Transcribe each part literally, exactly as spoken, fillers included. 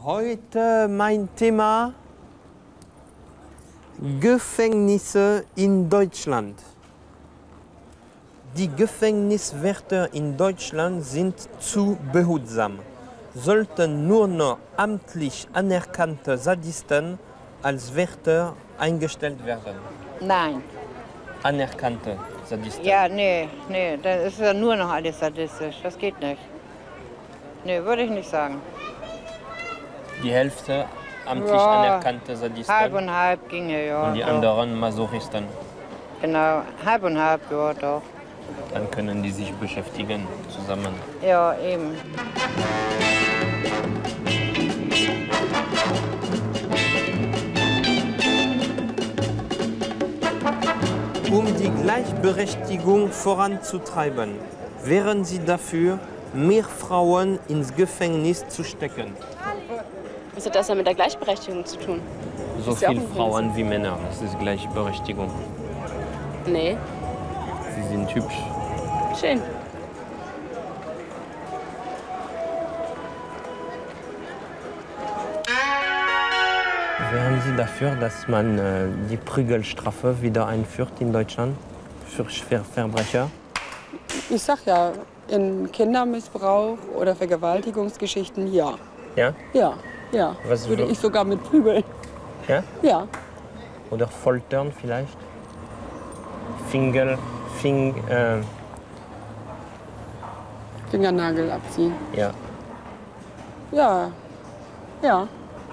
Heute mein Thema Gefängnisse in Deutschland. Die Gefängniswärter in Deutschland sind zu behutsam. Sollten nur noch amtlich anerkannte Sadisten als Wärter eingestellt werden. Nein. Anerkannte Sadisten? Ja, nee, nee, das ist ja nur noch alles sadistisch. Das geht nicht. Nee, würde ich nicht sagen. Die Hälfte amtlich Ja, anerkannte Sadisten halb und halb ginge, ja. und die doch. anderen Masochisten. Genau, halb und halb, ja, doch. Dann können die sich beschäftigen zusammen. Ja, eben. Um die Gleichberechtigung voranzutreiben, wären Sie dafür, mehr Frauen ins Gefängnis zu stecken. Was hat das ja mit der Gleichberechtigung zu tun? So Ist ja auch viele ein Frauen wie Männer, das ist Gleichberechtigung. Nee, Sie sind hübsch. schön. Wären Sie dafür, dass man äh, die Prügelstrafe wieder einführt in Deutschland für Schwer- Verbrecher? Ich sag ja, in Kindermissbrauch oder Vergewaltigungsgeschichten, ja. Ja? Ja, ja. Was Würde wür- ich sogar mit prügeln. Ja? Ja. Oder Foltern vielleicht? Finger, Fing, äh, Fingernagel abziehen. ja. Ja. Ja.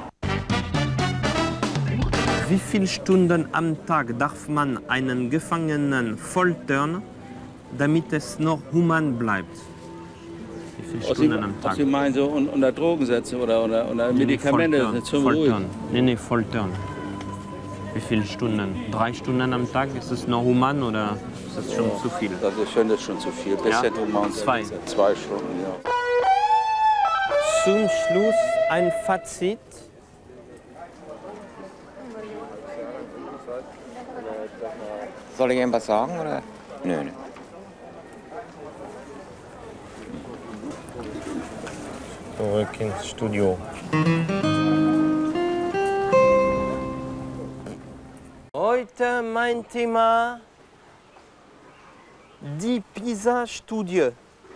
Wie viele Stunden am Tag darf man einen Gefangenen foltern, damit es noch human bleibt? Wie viele Was Stunden Sie, am Tag? was Sie meinen, so un- unter Drogen setzen oder unter, unter Nee, Medikamente foltern, zum foltern. Beruhigen? Nee, nee, foltern. Wie viele Stunden? Drei Stunden am Tag? Ist es noch human oder ist das schon zu viel? Das ist schon, das ist schon zu viel. Bisschen human. Zwei. Zwei Stunden, ja. Zum Schluss ein Fazit. Soll ich irgendwas sagen oder? Nö, nö. Zurück ins Studio. Heute mein Thema die PISA-Studie.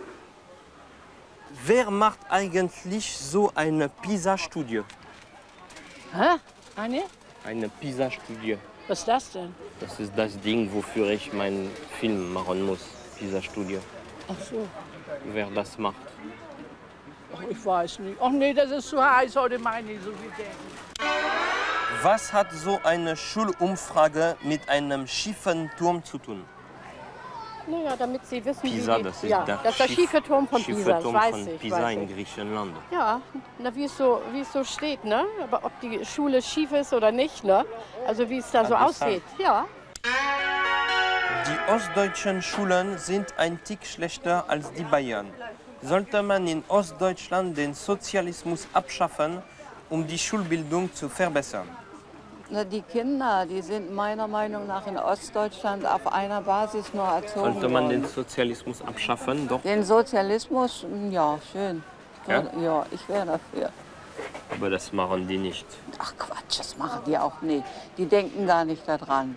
Wer macht eigentlich so eine PISA-Studie? Hä? Eine? Eine PISA-Studie. Was ist das denn? Das ist das Ding, wofür ich meinen Film machen muss. PISA-Studie. Ach so. Wer das macht. Ach, ich weiß nicht. Ach nee, das ist zu heiß heute, meine ich, so wie denken. Was hat so eine Schulumfrage mit einem schiefen Turm zu tun? Naja, damit Sie wissen, Pisa, wie die, das ist ja, der das ist der Schiff- schiefe Turm von schiefe Pisa, das Turm weiß von ich. Pisa weiß in ich. Griechenland. Ja, na, wie es so, wie es so steht, ne? Aber ob die Schule schief ist oder nicht, ne? Also wie es da so Interessant. aussieht, ja. Die ostdeutschen Schulen sind ein Tick schlechter als die Bayern. Sollte man in Ostdeutschland den Sozialismus abschaffen, um die Schulbildung zu verbessern? Na, die Kinder, die sind meiner Meinung nach in Ostdeutschland auf einer Basis nur erzogen Sollte man den worden. Sozialismus abschaffen? Doch. Den Sozialismus, ja, schön. Ja? Ja, ich wäre dafür. Aber das machen die nicht. Ach Quatsch, das machen die auch nicht. Die denken gar nicht daran.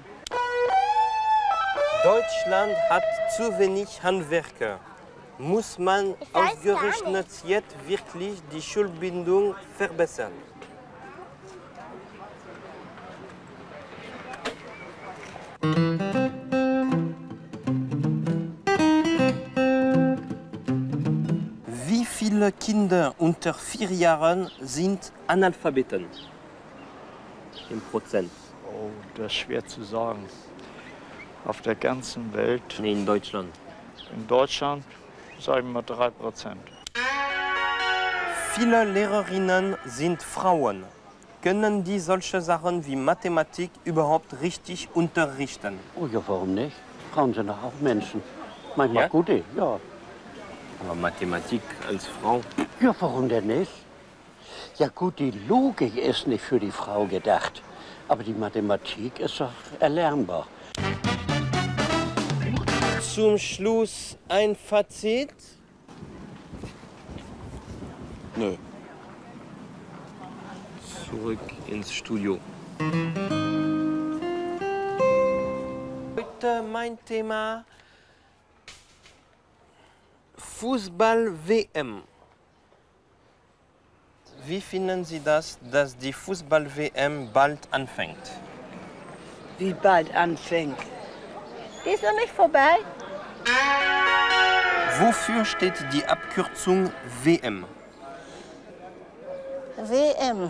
Deutschland hat zu wenig Handwerker. Muss man ausgerechnet jetzt wirklich die Schulbildung verbessern? Wie viele Kinder unter vier Jahren sind Analphabeten? Im Prozent. Oh, das ist schwer zu sagen. Auf der ganzen Welt, Nee, in Deutschland. in Deutschland, sagen wir drei Prozent. Viele Lehrerinnen sind Frauen. Können die solche Sachen wie Mathematik überhaupt richtig unterrichten? Oh ja, warum nicht? Frauen sind doch auch Menschen. Manchmal Ja? gute, ja. Aber Mathematik als Frau? Ja, warum denn nicht? Ja gut, die Logik ist nicht für die Frau gedacht. Aber die Mathematik ist doch erlernbar. Zum Schluss ein Fazit. Nö. Zurück ins Studio. Heute mein Thema Fußball-W M. Wie finden Sie das, dass die Fußball-W M bald anfängt? Wie bald anfängt? Die ist noch nicht vorbei. Wofür steht die Abkürzung W M? W M.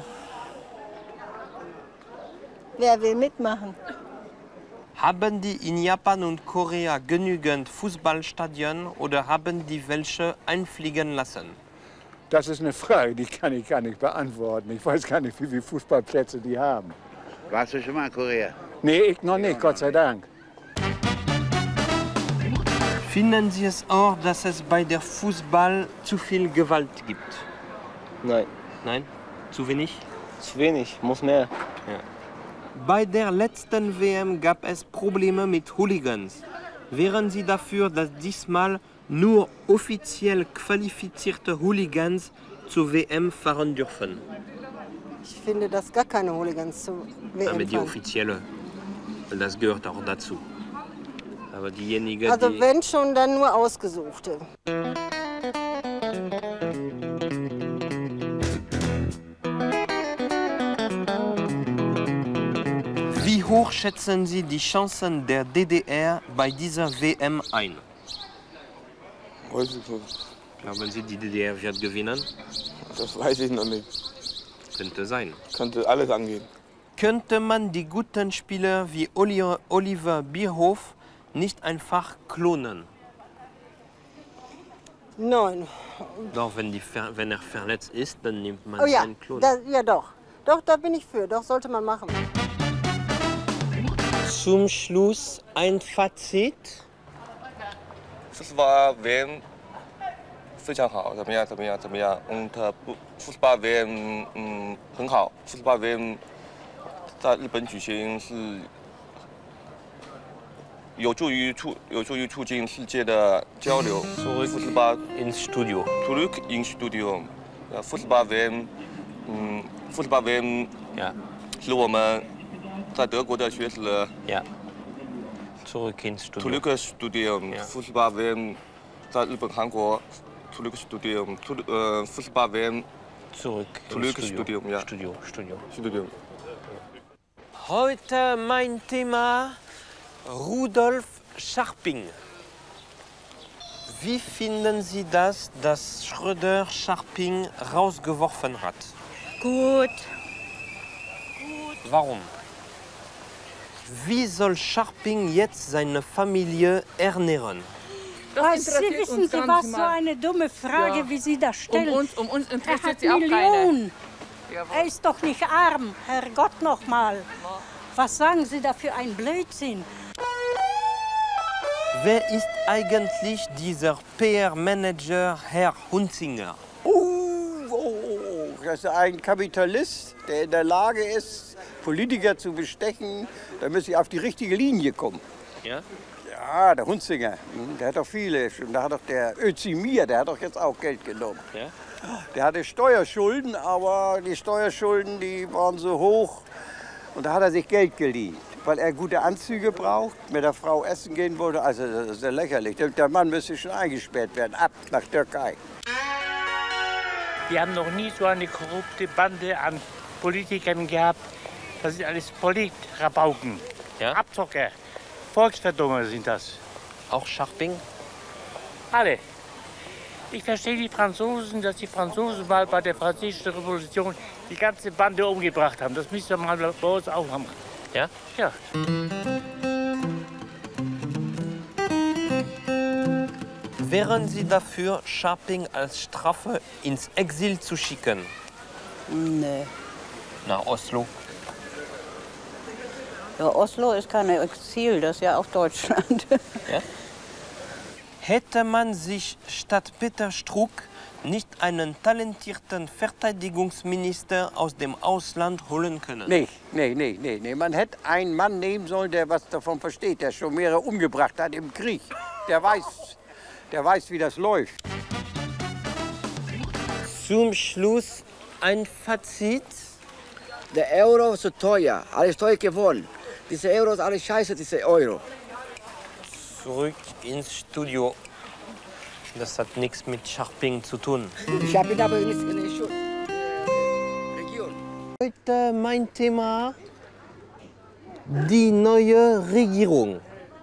Wer will mitmachen? Haben die in Japan und Korea genügend Fußballstadien oder haben die welche einfliegen lassen? Das ist eine Frage, die kann ich gar nicht beantworten. Ich weiß gar nicht, wie viele Fußballplätze die haben. Warst du schon mal in Korea? Nee, ich noch nicht, Gott sei Dank. Finden Sie es auch, dass es bei der Fußball zu viel Gewalt gibt? Nein. Nein? Zu wenig? Zu wenig, muss mehr. Ja. Bei der letzten W M gab es Probleme mit Hooligans. Wären Sie dafür, dass diesmal nur offiziell qualifizierte Hooligans zur W M fahren dürfen? Ich finde, dass gar keine Hooligans zur W M Aber die fahren. offizielle, weil das gehört auch dazu. Aber diejenigen, Also die... wenn schon, dann nur Ausgesuchte. Wie hoch schätzen Sie die Chancen der D D R bei dieser W M ein? Weiß ich nicht. Glauben Sie, die D D R wird gewinnen? Das weiß ich noch nicht. Könnte sein. Könnte alles angehen. Könnte man die guten Spieler wie Oli- Oliver Bierhoff nicht einfach klonen? Nein. Doch, wenn, die, ver- wenn er verletzt ist, dann nimmt man Oh ja, einen Klon. da, ja doch. Doch, da bin ich für. Doch, sollte man machen. Zum Schluss ein Fazit. 四十八 W M 非常好，怎么样？怎么样？怎么样？嗯，它不，四十八 W M 嗯很好，四十八 W M 在日本举行是有助于促有助于促进世界的交流。四十八 ins Studio. Zurück ins Studio. 呃，四十八 W M 嗯，四十八 W M 呀， 是我们在德国的学子。 Ja. Zurück ins Studio. Zurück ins Studio. 四十八 W M 在日本、韩国。Zurück ins Studio. Äh, 四十八 W M. Zurück Zurück ins ins Studio. Ja. Studio. Studio. Studio. Heute mein Thema Rudolf Scharping. Wie finden Sie das, dass Schröder Scharping rausgeworfen hat? Gut. Warum? Wie soll Scharping jetzt seine Familie ernähren? Was, Sie wissen Sie was, so eine dumme Frage, Ja. wie Sie das stellen. Um uns, um uns Er interessiert hat sie auch Millionen. keine. Er ist doch nicht arm, Herrgott noch mal. Was sagen Sie da für ein Blödsinn? Wer ist eigentlich dieser P R-Manager Herr Hunzinger? Oh, oh, oh, das ist ein Kapitalist, der in der Lage ist, Politiker zu bestechen, damit sie auf die richtige Linie kommen. Ja? Ja, der Hunzinger, hm, der hat doch viele. Und da hat doch der Özimir, der hat doch jetzt auch Geld genommen. Ja? Der hatte Steuerschulden, aber die Steuerschulden, die waren so hoch. Und da hat er sich Geld geliehen, weil er gute Anzüge braucht, mit der Frau essen gehen wollte. Also das ist ja lächerlich. Der- Der Mann müsste schon eingesperrt werden, ab nach Türkei. Wir haben noch nie so eine korrupte Bande an Politikern gehabt. Das sind alles Politrabauken, ja? Abzocker, Volksverdummer sind das. Auch Scharping? Alle. Ich verstehe die Franzosen, dass die Franzosen mal bei der Französischen Revolution die ganze Bande umgebracht haben. Das müsste man mal bei uns auch haben. Ja? Ja. Wären Sie dafür, Scharping als Strafe ins Exil zu schicken? Nee. Nach Oslo? Ja, Oslo ist kein Exil, das ist ja auch Deutschland. Ja? Hätte man sich statt Peter Struck nicht einen talentierten Verteidigungsminister aus dem Ausland holen können? Nee, nee, nee, nee, nee. Man hätte einen Mann nehmen sollen, der was davon versteht, der schon mehrere umgebracht hat im Krieg. Der weiß, der weiß, wie das läuft. Zum Schluss ein Fazit. Der Euro ist so teuer, alles teuer geworden. Diese Euro ist alles scheiße, diese Euro. Zurück ins Studio. Das hat nichts mit Sharping zu tun. Ich habe ihn aber nicht in der Schule. Region. Heute mein Thema, die neue Regierung.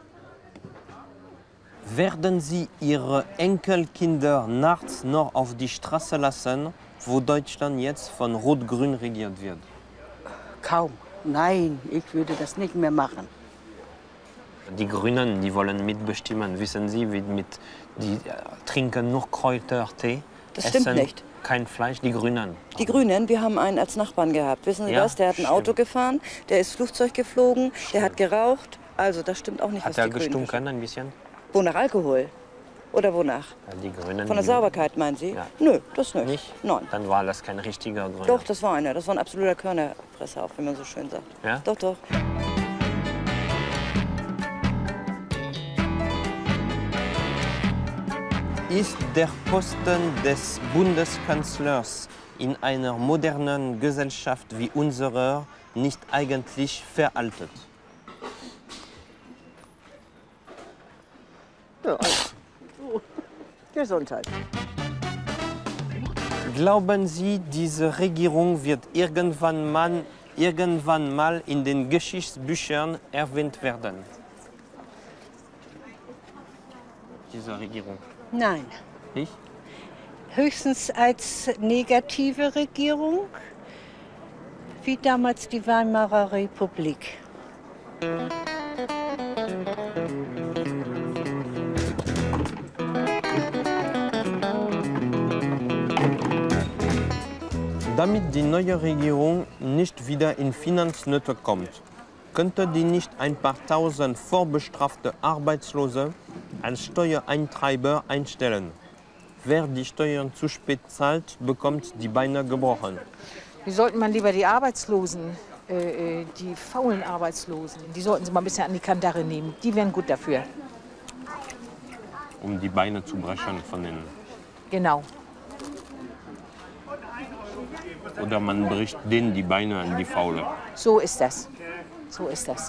Werden Sie Ihre Enkelkinder nachts noch auf die Straße lassen, wo Deutschland jetzt von Rot-Grün regiert wird? Kaum. Nein, ich würde das nicht mehr machen. Die Grünen, die wollen mitbestimmen. Wissen Sie, wie mit, die äh, trinken nur Kräutertee, Das stimmt essen nicht. kein Fleisch. Die Grünen. Die Grünen, wir haben einen als Nachbarn gehabt. Wissen Sie Ja, was? Der hat ein Auto gefahren, der ist Flugzeug geflogen, der hat geraucht. Also das stimmt auch nicht, Hat was er die Grünen gestunken ein bisschen? Wonach Alkohol? Oder wonach? Ja, die Grünen. Von der die- Sauberkeit, meinen Sie? Ja. Nö, das nicht. Nicht? Nein. Dann war das kein richtiger Grüner. Doch, das war einer. Das war ein absoluter Körnerfresser, auch wenn man so schön sagt. Ja? Doch, doch. Ist der Posten des Bundeskanzlers in einer modernen Gesellschaft wie unserer nicht eigentlich veraltet? Ja, so. Gesundheit. Glauben Sie, diese Regierung wird irgendwann mal, irgendwann mal in den Geschichtsbüchern erwähnt werden? Diese Regierung. Nein. Nicht? Höchstens als negative Regierung, wie damals die Weimarer Republik. Damit die neue Regierung nicht wieder in Finanznöte kommt, könnte die nicht ein paar tausend vorbestrafte Arbeitslose als Steuereintreiber einstellen. Wer die Steuern zu spät zahlt, bekommt die Beine gebrochen. Wie sollten man lieber die Arbeitslosen, äh, äh, die faulen Arbeitslosen, die sollten sie mal ein bisschen an die Kandare nehmen. Die wären gut dafür. Um die Beine zu brechen von den. Genau. Oder man bricht denen die Beine an die Faule. So ist das. So ist das.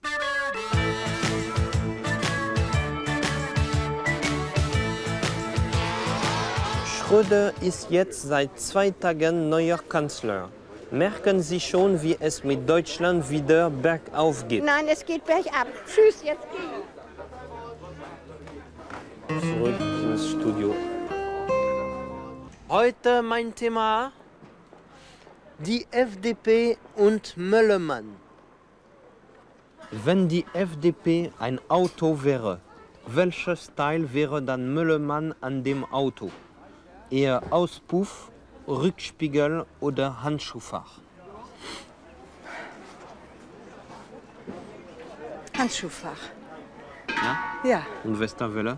Schröder ist jetzt seit zwei Tagen neuer Kanzler. Merken Sie schon, wie es mit Deutschland wieder bergauf geht? Nein, es geht bergab. Tschüss, jetzt geh. Zurück ins Studio. Heute mein Thema: die F D P und Möllemann. Wenn die F D P ein Auto wäre, welches Teil wäre dann Möllemann an dem Auto? Eher Auspuff, Rückspiegel oder Handschuhfach? Handschuhfach. Ja? Ja. Und Westerwelle?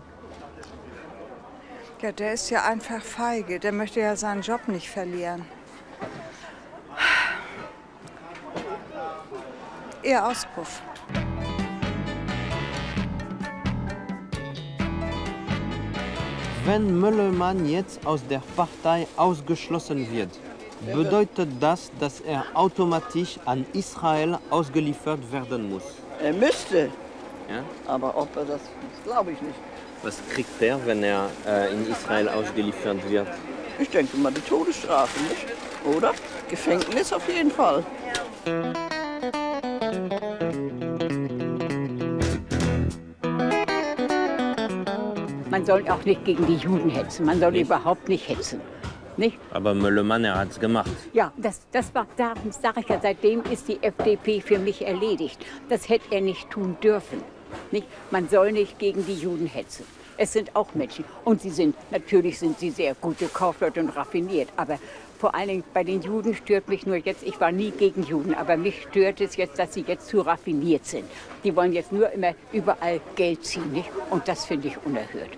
Ja, der ist ja einfach feige. Der möchte ja seinen Job nicht verlieren. Eher Auspuff. Wenn Möllemann jetzt aus der Partei ausgeschlossen wird, bedeutet das, dass er automatisch an Israel ausgeliefert werden muss. Er müsste. Ja? Aber ob er das, das glaube ich nicht. Was kriegt er, wenn er äh, in Israel ausgeliefert wird? Ich denke mal die Todesstrafe, nicht? Oder? Gefängnis auf jeden Fall. Man soll auch nicht gegen die Juden hetzen. Man soll überhaupt nicht hetzen. Nicht? Aber Möllemann, er hat es gemacht. Ja, das, das war, darum sage ich ja, seitdem ist die F D P für mich erledigt. Das hätte er nicht tun dürfen. Nicht? Man soll nicht gegen die Juden hetzen. Es sind auch Menschen. Und sie sind, natürlich sind sie sehr gute Kaufleute und raffiniert. Aber vor allen Dingen bei den Juden stört mich nur jetzt, ich war nie gegen Juden, aber mich stört es jetzt, dass sie jetzt zu raffiniert sind. Die wollen jetzt nur immer überall Geld ziehen. Nicht? Und das finde ich unerhört.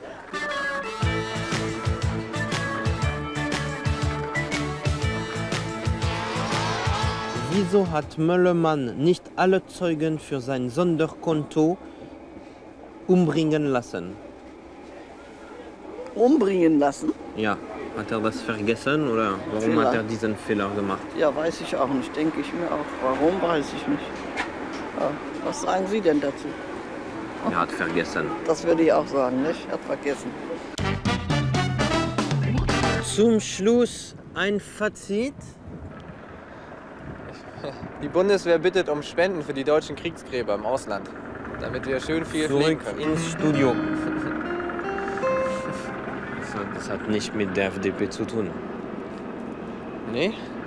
Wieso hat Möllemann nicht alle Zeugen für sein Sonderkonto umbringen lassen? Umbringen lassen? Ja, Hat er das vergessen oder warum Fehler. hat er diesen Fehler gemacht? Ja, weiß ich auch nicht, denke ich mir auch. Warum, weiß ich nicht. Ja, was sagen Sie denn dazu? Er hat vergessen. Das würde ich auch sagen, nicht? Er hat vergessen. Zum Schluss ein Fazit. Die Bundeswehr bittet um Spenden für die deutschen Kriegsgräber im Ausland, damit wir schön viel Zurück fliegen können. ins Studio. Das hat nicht mit der F D P zu tun. Nee?